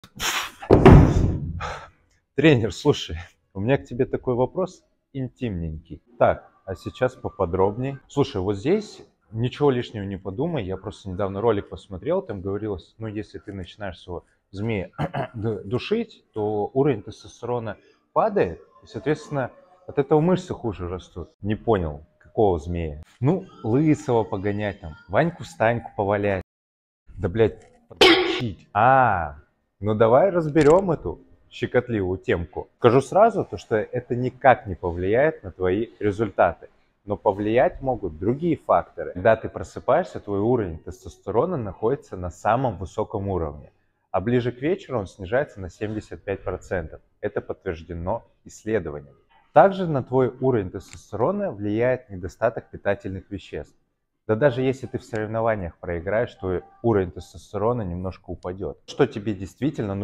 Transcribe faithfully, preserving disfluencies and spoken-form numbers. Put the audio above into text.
Тренер, слушай, у меня к тебе такой вопрос интимненький. Так, а сейчас поподробнее. Слушай, вот здесь ничего лишнего не подумай. Я просто недавно ролик посмотрел, там говорилось, ну, если ты начинаешь своего змея ду- душить, то уровень тестостерона падает, и, соответственно, от этого мышцы хуже растут. Не понял, какого змея? Ну, лысого погонять там, Ваньку-Станьку повалять. Да, блядь, подрочить. А, ну давай разберем эту щекотливую темку. Скажу сразу, то, что это никак не повлияет на твои результаты. Но повлиять могут другие факторы. Когда ты просыпаешься, твой уровень тестостерона находится на самом высоком уровне. А ближе к вечеру он снижается на семьдесят пять процентов. Это подтверждено исследованием. Также на твой уровень тестостерона влияет недостаток питательных веществ. Да даже если ты в соревнованиях проиграешь, твой уровень тестостерона немножко упадет. Что тебе действительно нужно?